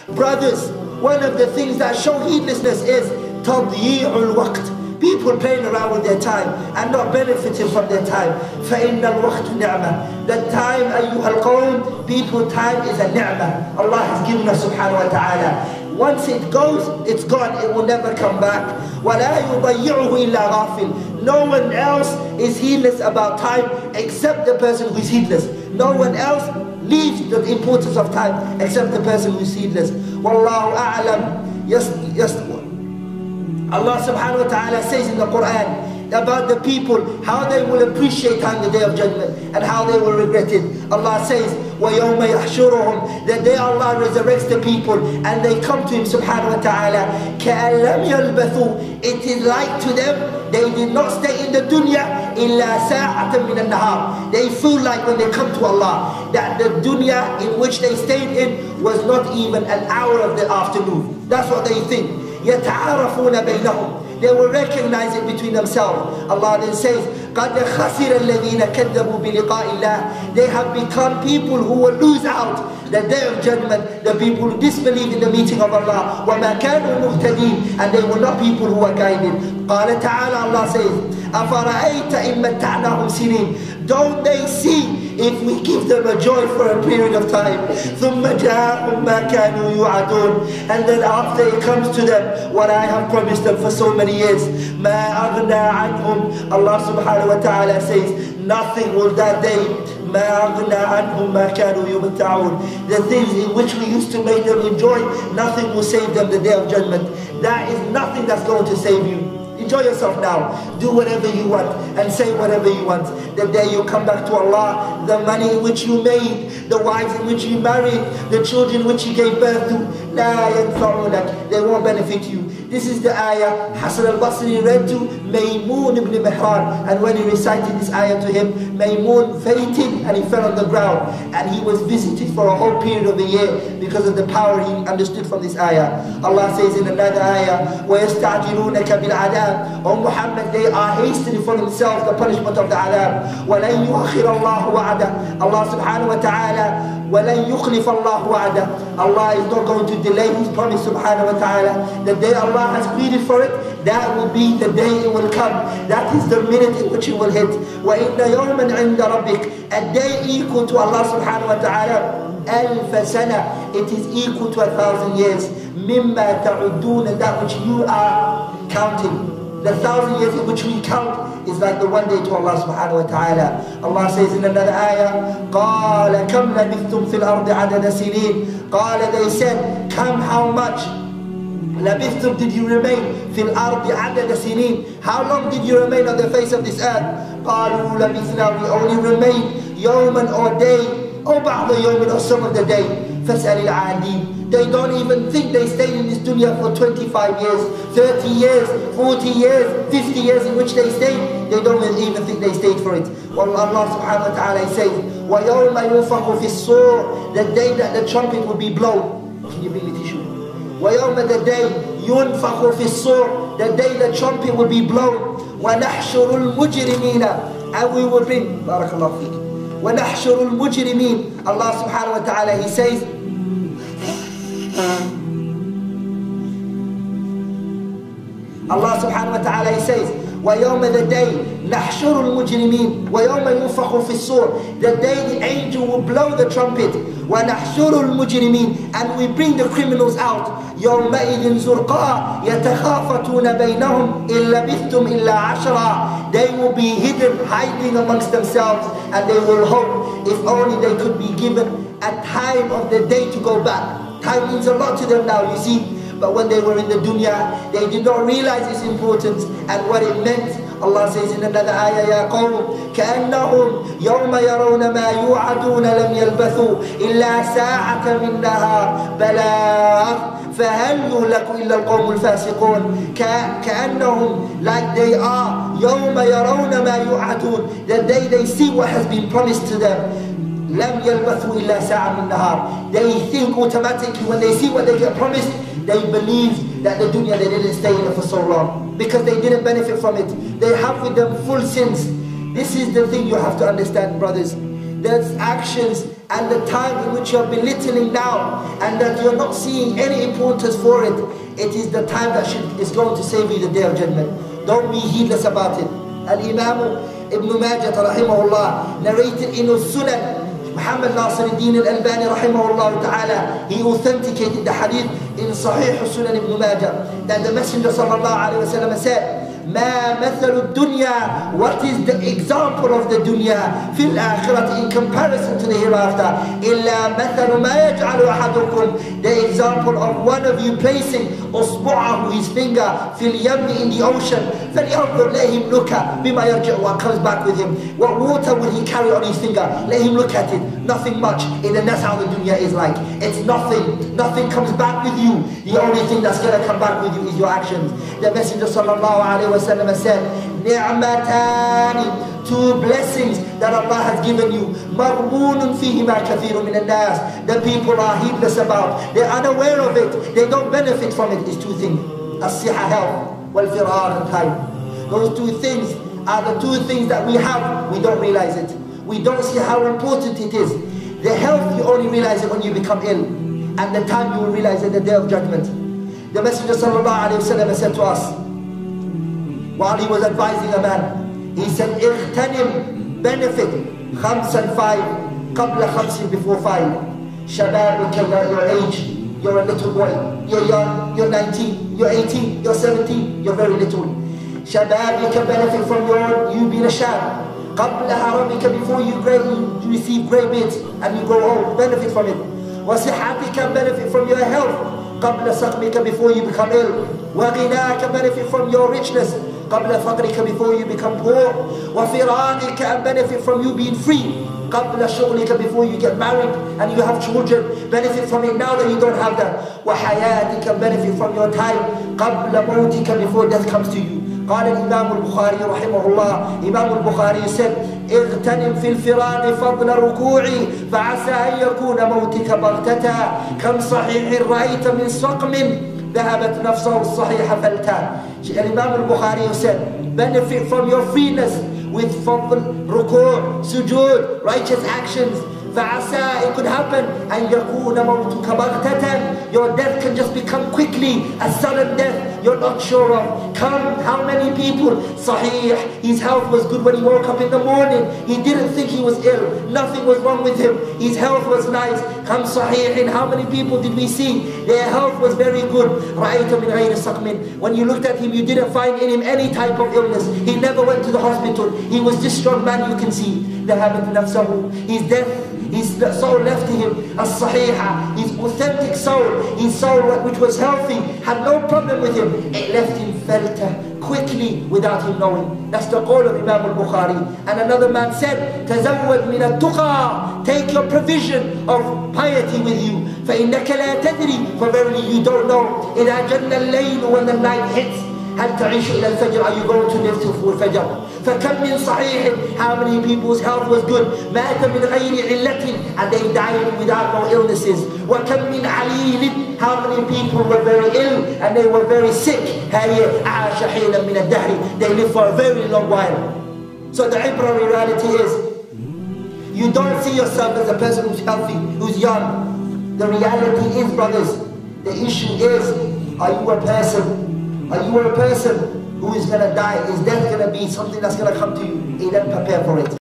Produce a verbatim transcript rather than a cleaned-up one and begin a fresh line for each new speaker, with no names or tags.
Brothers, one of the things that show heedlessness is tadyi'ul waqt. People playing around with their time and not benefiting from their time. فَإِنَّ الْوَقْتُ نِعْمَةٌ. The time, أَيُّهَا الْقَوْمِ, people, time is a ni'mah. Allah has given us subhanahu wa ta'ala. Once it goes, it's gone, it will never come back. وَلَا يُضَيِّعُهُ إِلَّا غَافِلٌ. No one else is heedless about time except the person who is heedless. No one else leaves the importance of time except the person who is heedless. وَاللَّهُ أَعْلَمُ. Yes, yes. Allah subhanahu wa ta'ala says in the Quran about the people, how they will appreciate time, the day of judgment, and how they will regret it. Allah says, وَيَوْمَ يَحْشُرُهُمْ. The day Allah resurrects the people and they come to Him subhanahu wa ta'ala, كَأَن لَمْ يَلْبَثُوا. It is like to them, they did not stay in the dunya إِلَّا سَاعَةً مِنَ النَّهَارِ. They feel like when they come to Allah, that the dunya in which they stayed in was not even an hour of the afternoon. That's what they think. يَتَعَارَفُونَ بَيْنَهُمْ. They will recognize it between themselves. Allah then says, قَدْ خَسِرَ الَّذِينَ كَذَّبُوا بِلِقَاءِ اللَّهِ. They have become people who will lose out the day of judgment, the people who disbelieve in the meeting of Allah. وَمَا كَانُوا مُهْتَدِينَ. And they were not people who were guided. قَالَ تَعَالَى. Allah says, أَفَرَأَيْتَ إِن مَّتَّعْنَاهُمْ سِنِينَ. Don't they see if we give them a joy for a period of time? ثُمَّ جَاءَهُمْ مَا كَانُوا يُوعَدُونَ. And then after it comes to them what I have promised them for so many years, مَا أَغْنَى عَنْهُمْ. Allah subhanahu wa ta'ala says, nothing will that day, مَا أَغْنَى عَنْهُمْ مَا كَانُوا يُمَتَّعُونَ. The things in which we used to make them enjoy, nothing will save them the day of judgment. There is nothing that's going to save you. Enjoy yourself now. Do whatever you want and say whatever you want. The day you come back to Allah, the money in which you made, the wives in which you married, the children which you gave birth to, لا ينفعونك. They won't benefit you. This is the ayah Hasan al-Basri read to Maymun ibn Mihran, and when he recited this ayah to him, Maymun fainted and he fell on the ground, and he was visited for a whole period of a year because of the power he understood from this ayah. Allah says in another ayah, وَيَسْتَعْجِلُونَكَ بِالْعَذَابِ. O Muhammad, they are hastening for themselves the punishment of the adhab. وَلَنْ يُؤَخِّرَ اللَّهُ وَعَدَهُ. Allah subhanahu wa ta'ala, وَلَنْ يُخْلِفَ اللَّهُ وَعَدَهُ. Allah is not going to delay His promise subhanahu wa ta'ala. The day Allah has pleaded for it, that will be the day it will come. That is the minute in which it will hit. وَإِنَّ يَوْمًا عِنْدَ رَبِّكَ. A day equal to Allah subhanahu wa ta'ala, أَلْفَ سَنَةٍ. It is equal to a thousand years. مِمَّا تَعُدُّونَ. That which you are counting. The thousand years in which we count is like the one day to Allah subhanahu wa ta'ala. Allah says in another ayah, قَالَ كَمْ لَبِثْتُمْ فِي الْأَرْضِ عَدَدَ سِنِينَ. قَالَ, they said, come, how much? لَبِثْتُمْ, did you remain? فِي الْأَرْضِ عَدَدَ سِنِينَ. How long did you remain on the face of this earth? قَالُوا لَبِثْنَا. We only remain يَوْمًا or day, or بَعْضَ يَوْمٍ or some of the day. فَاسْأَلِ الْعَادِينَ. They don't even think they stayed in this dunya for twenty-five years, thirty years, forty years, fifty years in which they stayed. They don't even think they stayed for it. Well, Allah subhanahu wa ta'ala says, وَيَوْمَ يُنفَخُ فِي الصُّورِ. The day that the trumpet will be blown. Can you bring the tissue? وَيَوْمَ, the day, يُنفَخُ فِي الصُّورِ. The day the trumpet will be blown. وَنَحْشُرُ الْمُجْرِمِينَ. And we will bring, barakallahu feek, وَنَحْشُرُ الْمُجْرِمِينَ. Allah subhanahu wa ta'ala, He says, Allah subhanahu wa ta'ala, He says, وَيَوْمَ, the day, نَحْشُرُ الْمُجْرِمِينَ. وَيَوْمَ يُنفَخُ فِي الصُّورِ. The day the angel will blow the trumpet. وَنَحْشُرُ الْمُجْرِمِينَ. And we bring the criminals out. يَوْمَئِذٍ زُرْقَاء يَتَخَافَتُونَ بَيْنَهُمْ إِن لَبِثْتُمْ إِلَّا عَشْرًا. They will be hidden, hiding amongst themselves, and they will hope if only they could be given a time of the day to go back. Time means a lot to them now, you see. But when they were in the dunya, they did not realize its importance and what it meant. Allah says in another ayah, يَا قَوْمُ كَأَنَّهُمْ يَوْمَ يَرَوْنَ مَا يُوعَدُونَ لَمْ يَلْبَثُوا إِلَّا سَاعَةً مِنْ نَهَارٍ بَلَاغٌ فَهَلْ يُهْلَكُ إِلَّا الْقَوْمُ الْفَاسِقُونَ. Ka'annahum, like they are, يَوْمَ يَرَوْنَ مَا يُوعَدُونَ. The day they see what has been promised to them. لَمْ يَلْبَثُوا إِلَّا سَاعَةً مِنْ نَهَارٍ. They think automatically when they see what they get promised, they believe that the dunya, they didn't stay in it for so long because they didn't benefit from it. They have with them full sins. This is the thing you have to understand, brothers. there's actions and the time in which you're belittling now and that you're not seeing any importance for it, it is the time that should, is going to save you the day of judgment. Don't be heedless about it. Al-Imam Ibn Majah rahimahullah narrated in Sunan, Muhammad Nasiruddin al-Albani rahimahullah ta'ala, he authenticated the hadith in Sahih Sunan Ibn Majah, that the Messenger sallallahu alayhi wa sallam said, ما مثل الدنيا, what is the example of the dunya في الآخرة in comparison to the hereafter, إلا مثل ما يجعل أحدكم, the example of one of you placing أصبعه, his finger, في اليم, in the ocean, فلينظر, let him look at بما يرجع, what comes back with him, what water will he carry on his finger, let him look at it, nothing much. And then that's how the dunya is like. It's nothing, nothing comes back with you. The only thing that's going to come back with you is your actions. The Messenger sallallahu alayhi wa sallam said, Ni'matani, two blessings that Allah has given you, maghbunun fihima kathirun min an-nas, the people are heedless about, they're unaware of it, they don't benefit from it. Is two things, as-siha, health, wal-firar, and time. Those two things are the two things that we have, we don't realize it. We don't see how important it is. The health, you only realize it when you become ill, and the time you will realize it the day of judgment. The Messenger sallallahu alayhi wa sallam said to us, while he was advising a man, he said, اغتنم, benefit, خمسا, five, قبل خمس, before five. شبابك, your age, you're a little boy, you're young, you're nineteen, you're eighteen, you're seventeen, you're very little. شبابك, benefit from your, you being a shab. قبل هرمك, before you, gray, you receive grey beards and you grow old, benefit from it. وصحتك, benefit from your health. قبل سقمك, before you become ill. وغناك, benefit from your richness. قبل فقرك, before you become poor. وفراغك, and benefit from you being free. قبل شغلك, before you get married and you have children, benefit from it now that you don't have that. وحياتك, benefit from your time. قبل موتك, before death comes to you. قال الإمام البخاري رحمه الله, Imam al-Bukhari said, اغتنم في الفراغ فضل ركوعي فعسى أن يكون موتك بغتة كم صحيح رأيت من سقم ذهبت نفسه الصحيح فلتا. Imam al-Bukhari said, benefit from your freeness with fadl, ruku', sujood, righteous actions. فعسى, it could happen, أن يكون موتك بغتة, your death can just become quickly, a sudden death you're not sure of. Come, how many people, sahih, his health was good when he woke up in the morning, he didn't think he was ill, nothing was wrong with him, his health was nice. Come sahih, and how many people did we see, their health was very good. رأيت من غير سقم, when you looked at him you didn't find in him any type of illness, he never went to the hospital, he was this strong man you can see. ذهبت نفسه, his death, his soul left to him, as-sahiha, his authentic soul, his soul which was healthy, had no problem with him, it left him felta, quickly, without him knowing. That's the call of Imam al-Bukhari. And another man said, تزود من التقى, take your provision of piety with you, فإنك لا تدري, for verily you don't know, إذا جن الليل, when the night hits, هل تعيش إلى الفجر, are you going to live till full fajr? فكم من صحيح, how many people's health was good, مات من غير علة, and they died without no illnesses. وكم من عليل, how many people were very ill and they were very sick, هي عاش حينا من الدهر, they lived for a very long while. So the ibra reality is, you don't see yourself as a person who's healthy, who's young. The reality is, brothers, the issue is, are you a person Are you a person who is going to die? Is death going to be something that's going to come to you? He then prepare for it.